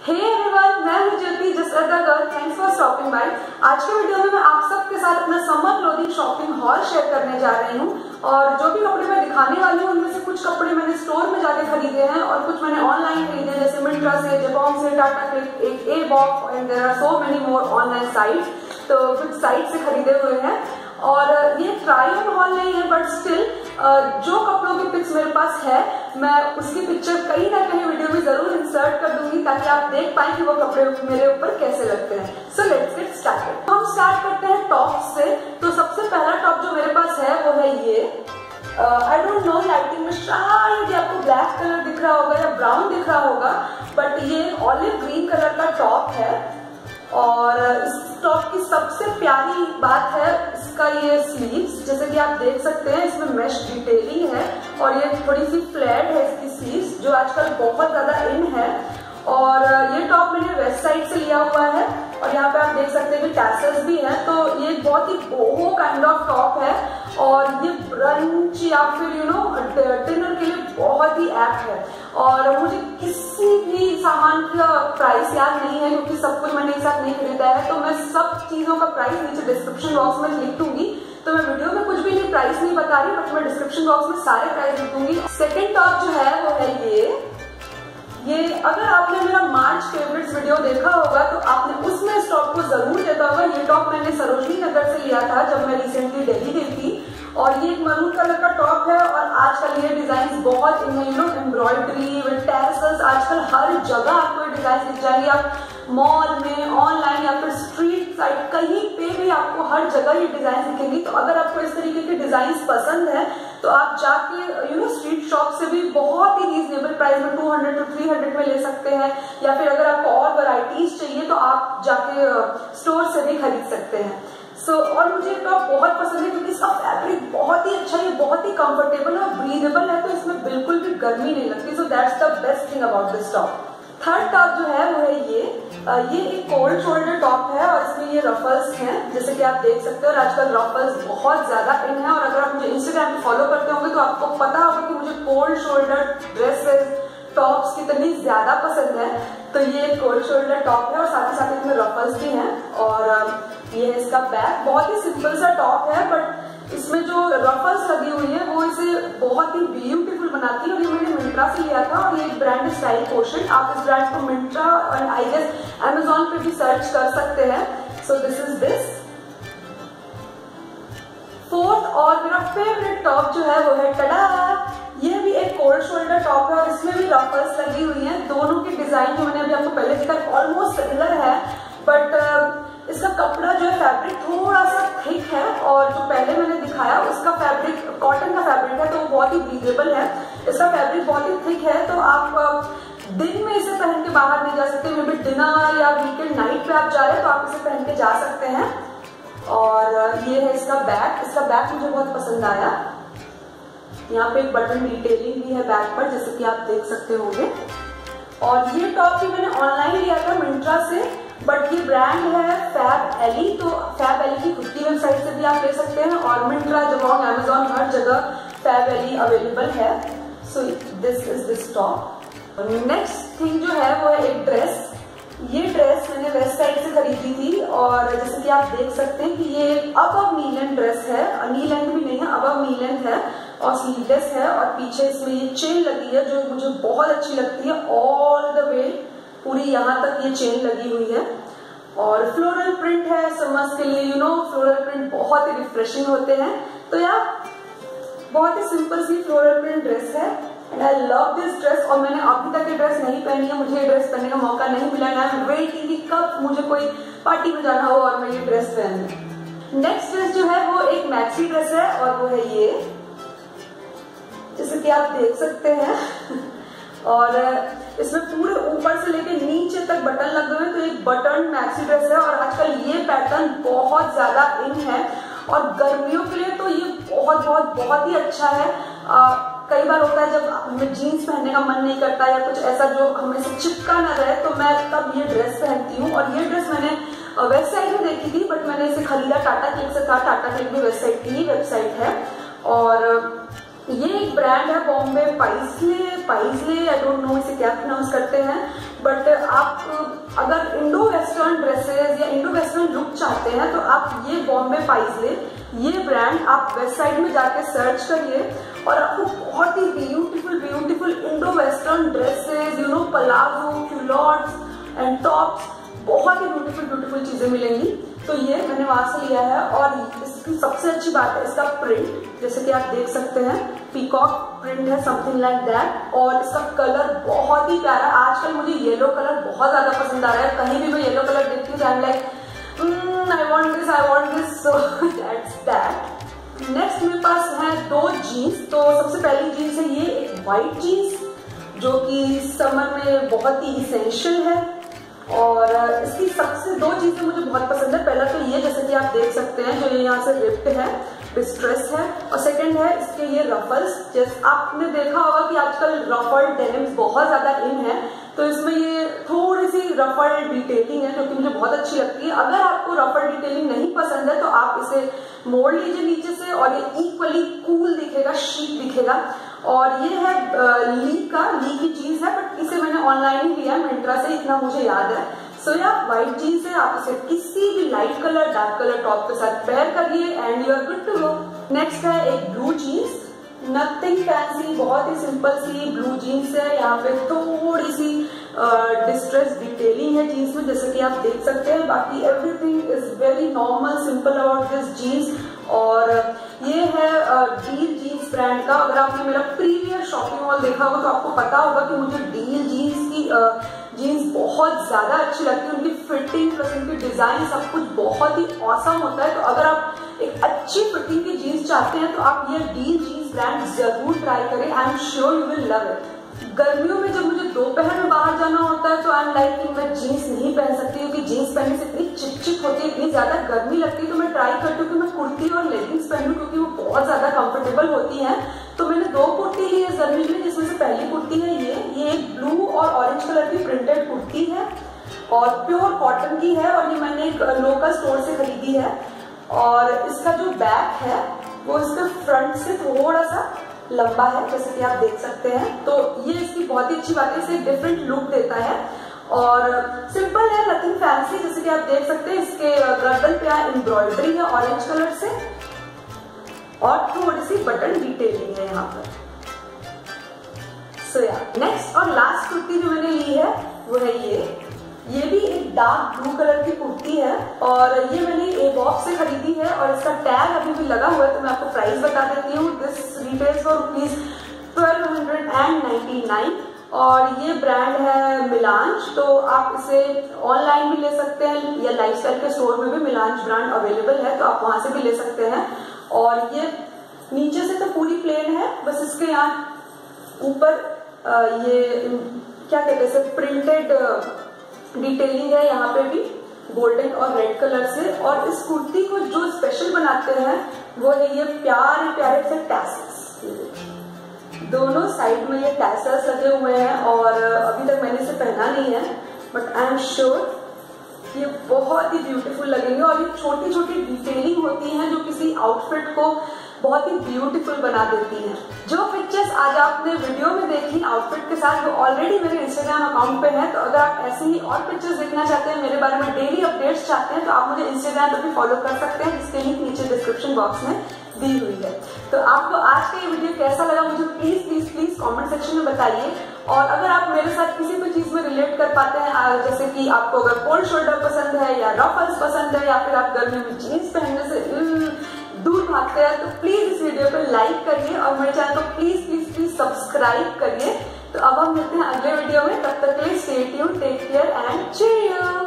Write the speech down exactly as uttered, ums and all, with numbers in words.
हे everyone, मैं हूं ज्योति जसरता girl. Thanks for stopping by. आज के वीडियो में मैं आप सबके साथ अपना summer clothing shopping haul share करने जा रही हूं और जो भी कपड़े मैं दिखाने वाली हूं उनमें से कुछ कपड़े मैंने स्टोर में जाके खरीदे हैं और कुछ मैंने ऑनलाइन खरीदे, जैसे मिंत्रा से, जबोंग से, टाटा क्लिक, एक ए बॉक्स and there are so many more online sites. तो कुछ साइट से खरीदे हुए हैं और ये ट्राई ऑन हॉल नहीं है, बट स्टिल जो कपड़ों की पिक्स मेरे पास है मैं उसकी पिक्चर कहीं ना कहीं वीडियो में जरूर इंसर्ट कर दूंगी ताकि आप देख पाए कि वो कपड़े मेरे ऊपर कैसे लगते हैं। So let's get started. हम स्टार्ट करते हैं टॉप से। तो सबसे पहला टॉप जो मेरे पास है वो है ये। आई डोंट नो, लाइटिंग में शायद आपको ब्लैक कलर दिख रहा होगा या ब्राउन दिख रहा होगा, बट ये ऑलिव ग्रीन कलर का टॉप है और इस टॉप की सबसे प्यारी बात है इसका ये स्लीव्स। जैसे कि आप देख सकते हैं इसमें मेश डिटेलिंग है और ये थोड़ी सी फ्लैट है इसकी स्लीव्स, जो आजकल बहुत ज्यादा इन है। और ये टॉप मैंने वेस्ट साइड से लिया हुआ है और यहाँ पे आप देख सकते हैं कि टैसल्स भी हैं। तो ये बहुत ही बोहो काइंड ऑफ टॉप है और ये ब्रंच या फिर यू नो डिनर के लिए बहुत ही एप्ट है। और मुझे किसी भी सामान का प्राइस याद नहीं है क्योंकि सब कुछ मैंने एक साथ नहीं खरीदा है, तो मैं सब चीजों का प्राइस नीचे डिस्क्रिप्शन बॉक्स में लिख दूंगी। तो मैं वीडियो में कुछ भी नहीं प्राइस नहीं बता रही, बट मैं डिस्क्रिप्शन बॉक्स में सारे प्राइस लिख दूंगी। सेकेंड टॉप जो है वो है ये ये अगर आपने मेरा मार्च फेवरेट्स वीडियो देखा होगा तो आपने उसमें इस टॉप को जरूर देखा होगा। ये टॉप मैंने सरोजनी नगर से लिया था जब मैं रिसेंटली दिल्ली गई थी और ये एक मरून कलर का टॉप है और आजकल ये डिजाइन बहुत in you know embroidery with tassels, आजकल हर जगह आपको ये डिजाइन दिख जाएंगे। आप मॉल में, ऑनलाइन या फिर स्ट्रीट साइड कहीं पे भी आपको हर जगह ये डिजाइन दिखेंगी। तो अगर आपको इस तरीके के डिजाइन पसंद है तो आप जाके यू नो स्ट्रीट शॉप से भी बहुत ही रीजनेबल प्राइस में two hundred to three hundred में ले सकते हैं, या फिर अगर आपको और वैरायटीज चाहिए तो आप जाके स्टोर से भी खरीद सकते हैं। सो so, और मुझे टॉप बहुत पसंद है क्योंकि इसका फैब्रिक बहुत ही अच्छा है, बहुत ही कंफर्टेबल और ब्रीदेबल है, तो इसमें बिल्कुल भी गर्मी नहीं लगती। So that's the best thing about this top. Third top जो है वो है ये ये एक कोल्ड शोल्डर टॉप है और इसमें ये रफल्स हैं, जैसे कि आप देख सकते हो। और आजकल रफल्स बहुत ज्यादा इन है और अगर आप मुझे इंस्टाग्राम पे फॉलो करते होंगे तो आपको पता होगा कि मुझे कोल्ड शोल्डर ड्रेसेस टॉप्स कितनी ज्यादा पसंद है। तो ये कोल्ड शोल्डर टॉप है और साथ ही साथ इसमें रफल्स भी हैं और ये है इसका बैक। बहुत ही सिंपल सा टॉप है बट इसमें जो रफल्स लगी हुई है वो इसे बहुत ही ब्यूटीफुल बनाती है और ये मैंने मिंत्रा से लिया था और ये ब्रांड स्टाइल पोर्शन। आप इस ब्रांड को मिंत्रा और आई गेस अमेजोन पे भी सर्च कर सकते हैं। So this is this. Fourth और मेरा फेवरेट टॉप जो है वो है टडा, ये भी एक कोल्ड शोल्डर टॉप है और इसमें भी रफल्स लगी हुई हैं। दोनों की डिजाइन जो मैंने अभी आपको पहले दिखा ऑलमोस्ट सिमिलर है, बट इसका कपड़ा जो है फैब्रिक थोड़ा सा थिक है और जो पहले मैंने दिखाया उसका फैब्रिक कॉटन का फैब्रिक है तो वो बहुत ही ब्रीदेबल है। इसका फैब्रिक बहुत ही थिक है तो आप दिन में इसे पहन के बाहर नहीं जा सकते, मे बी डिनर या वीकेंड नाइट पे आप जा रहे हैं तो आप इसे पहन के जा सकते हैं। और ये है इसका बैक। इसका बैक मुझे बहुत पसंद आया, यहाँ पे एक बटन डिटेलिंग भी है बैक पर, जैसे कि आप देख सकते होंगे। और ये टॉप भी मैंने ऑनलाइन लिया था मिंत्रा से, बट ये ब्रांड है फैब एली, तो फैब एली की खुद की वेबसाइट से भी आप ले सकते हैं और मिंत्रा, जबोंग, अमेजोन हर जगह फैब एली अवेलेबल है। So this is this top. Next thing जो है वो है एक ड्रेस। ये ड्रेस मैंने वेस्ट साइड से खरीदी थी और जैसे कि आप देख सकते हैं कि ये अबव नी लेंथ ड्रेस है, नी लेंथ भी नहीं है, अबव नी लेंथ है और स्लीवलेस है और पीछे इसमें ये चेन लगी है जो मुझे बहुत अच्छी लगती है। ऑल द वे पूरी यहाँ तक ये चेन लगी हुई है और फ्लोरल प्रिंट है समर्स के लिए। यू नो फ्लोरल प्रिंट बहुत ही रिफ्रेशिंग होते हैं, तो यार बहुत ही सिंपल सी फ्लोरल प्रिंट ड्रेस है and I love this dress. और मैंने अभी तक ये ड्रेस नहीं पहनी है, मुझे ये ड्रेस पहनने का मौका नहीं मिला है। आई एम वेटिंग कि कब मुझे कोई पार्टी में जाना हो और मैं ये ड्रेस पहनूं। नेक्स्ट ड्रेस जो है वो एक मैक्सी ड्रेस है और वो है ये, जैसे कि आप देख सकते हैं और इसमें पूरे ऊपर से लेके नीचे तक बटन लगे हुए हैं, तो एक बटन मैक्सी ड्रेस है और आजकल ये पैटर्न बहुत ज्यादा इन है और गर्मियों के लिए तो ये बहुत बहुत बहुत ही अच्छा है। आ, कई बार होता है जब हमें जीन्स पहनने का मन नहीं करता या कुछ ऐसा जो हमें से चिपका ना रहे, तो मैं तब ये ड्रेस पहनती हूँ। और ये ड्रेस मैंने वेबसाइट में देखी थी बट मैंने इसे खरीदा टाटा क्लिक से था। टाटा क्लिक भी वेबसाइट की ही वेबसाइट है और ये एक ब्रांड है Bombay Paisley Paisley I don't know इसे क्या प्रोनाउंस करते हैं, बट आप अगर इंडो वेस्टर्न ड्रेसेस या इंडो वेस्टर्न लुक चाहते हैं तो आप ये बॉम्बे पाइजले, ये ब्रांड आप वेबसाइट में जाके सर्च करिए और आपको बहुत ही beautiful beautiful Indo western dresses, you know palazzo, culottes and tops, बहुत ही ब्यूटीफुल ब्यूटीफुल चीजें मिलेंगी। तो ये मैंने वहां से लिया है। और इसकी सबसे अच्छी बात है इसका प्रिंट, जैसे कि आप देख सकते हैं पीकॉक प्रिंट है, समथिंग लाइक दैट। और इसका कलर बहुत ही प्यारा, आजकल मुझे येलो कलर बहुत ज्यादा पसंद आ रहा है। कहीं भी मैं येलो कलर देखती हूँ I am like I want this I want this, so that's that. Next मेरे पास है दो जीन्स। तो सबसे पहली जीन्स है ये एक व्हाइट जीन्स जो कि समर में बहुत ही इसेंशियल है। और इसकी सबसे दो चीजें मुझे बहुत पसंद है। पहला तो ये, जैसे कि आप देख सकते हैं, जो ये यहाँ से रिप्ड है, डिस्ट्रेस है। और सेकंड है इसके ये रफल्स। जैसे आपने देखा होगा कि आजकल रफल्ड डेनिम्स बहुत ज्यादा इन है, तो इसमें ये थोड़ी सी रफल्ड डिटेलिंग है जो कि मुझे बहुत अच्छी लगती है। अगर आपको रफल्ड डिटेलिंग नहीं पसंद है तो आप इसे मोड़ लीजिए नीचे से और ये इक्वली कूल दिखेगा, शीक दिखेगा। और ये है ली का, ली की जीन्स है, बट इसे मैंने ऑनलाइन ही लिया मिंत्रा से, इतना मुझे याद है। सो so, या व्हाइट जीन्स है, आप इसे किसी भी light colour dark colour top के साथ पेयर करिए and you are good to go. Next है एक ब्लू जीन्स, नथिंग फैंसी, बहुत ही सिंपल सी ब्लू जीन्स है। यहाँ पे थोड़ी सी डिस्ट्रेस डिटेलिंग है जीन्स में, जैसे कि आप देख सकते हैं। बाकी everything is very normal simple about this jeans. और ये है डील जीन्स ब्रांड का। अगर आपने मेरा प्रीवियस शॉपिंग मॉल देखा होगा तो आपको पता होगा कि मुझे डील जीन्स की जीन्स बहुत ज्यादा अच्छी लगती है। उनकी फिटिंग प्लस उनकी डिजाइन सब कुछ बहुत ही ऑसम होता है। तो अगर आप एक अच्छी फिटिंग की जीन्स चाहते हैं तो आप ये डील जीन्स ब्रांड जरूर ट्राई करें। I am sure you will love it. गर्मियों में जब मुझे दोपहर में बाहर जाना होता है तो आई एम लाइक कि मैं जीन्स नहीं पहन सकती, क्योंकि जीन्स पहनने से इतनी चिपचिप होती है, इतनी ज्यादा गर्मी लगती है। तो मैं ट्राई करती हूँ कि मैं कुर्ती और लेगिंग्स पहनूं, क्योंकि वो बहुत ज्यादा कंफर्टेबल होती हैं। तो मैंने दो कुर्ती ली है गर्मी में, जिसमें से पहली कुर्ती है ये ये एक ब्लू और ऑरेंज कलर की प्रिंटेड कुर्ती है और प्योर कॉटन की है। और ये मैंने एक लोकल स्टोर से खरीदी है। और इसका जो बैक है वो इसके फ्रंट से थोड़ा सा लंबा है, जैसे कि आप देख सकते हैं। तो ये इसकी बहुत ही अच्छी बात है, इसे डिफरेंट लुक देता है। और सिंपल है, नथिंग फैंसी, जैसे कि आप देख सकते हैं। इसके गर्दन पे एम्ब्रॉयडरी है ऑरेंज कलर से और थोड़ी सी बटन डिटेलिंग है यहाँ पर। सो या नेक्स्ट और लास्ट कुर्ती जो मैंने ली है वो है ये ये भी एक डार्क ब्लू कलर की कुर्ती है। और ये मैंने ए बॉक्स से खरीदी है और इसका टैग अभी भी लगा हुआ है, तो मैं आपको प्राइस बता देती हूँ। This retails for rupees twelve hundred and ninety nine. और ये ब्रांड है मिलांज। तो आप इसे ऑनलाइन भी ले सकते हैं या लाइफस्टाइल के स्टोर में भी मिलांज ब्रांड अवेलेबल है, तो आप वहां से भी ले सकते हैं। और ये नीचे से तो पूरी प्लेन है, बस इसके यहाँ ऊपर ये क्या कहते हैं प्रिंटेड डिटेलिंग है यहाँ पे भी गोल्डन और रेड कलर से। और इस कुर्ती को जो स्पेशल बनाते हैं वो है ये प्यारे प्यारे से टैसल्स, दोनों साइड में ये टैसल्स लगे हुए हैं। और अभी तक मैंने इसे पहना नहीं है, बट आई एम श्योर ये बहुत ही ब्यूटीफुल लगेंगे। और ये छोटी छोटी डिटेलिंग होती है जो किसी आउटफिट को बहुत ही ब्यूटीफुल बना देती हैं। जो पिक्चर्स आज आपने वीडियो में देखी आउटफिट के साथ वो ऑलरेडी मेरे इंस्टाग्राम अकाउंट पे है। तो अगर आप ऐसे ही और पिक्चर्स देखना चाहते हैं, मेरे बारे में डेली अपडेट्स चाहते हैं, तो आप मुझे इंस्टाग्राम पे भी फॉलो कर सकते हैं, जिसके लिंक नीचे डिस्क्रिप्शन बॉक्स में दी हुई है। तो आपको आज का ये वीडियो कैसा लगा मुझे please please please comment section में बताइए। और अगर आप मेरे साथ किसी भी चीज में रिलेट कर पाते हैं, जैसे कि आपको अगर कोल्ड शोल्डर पसंद है या रफल्स पसंद है या फिर आप गर्मी में जीन्स पहनने से दूर भागते हैं, तो प्लीज इस वीडियो को लाइक करिए और मेरे चैनल को प्लीज प्लीज प्लीज सब्सक्राइब करिए। तो अब हम मिलते हैं अगले वीडियो में, तब तक के लिए stay tuned, take care and cheers.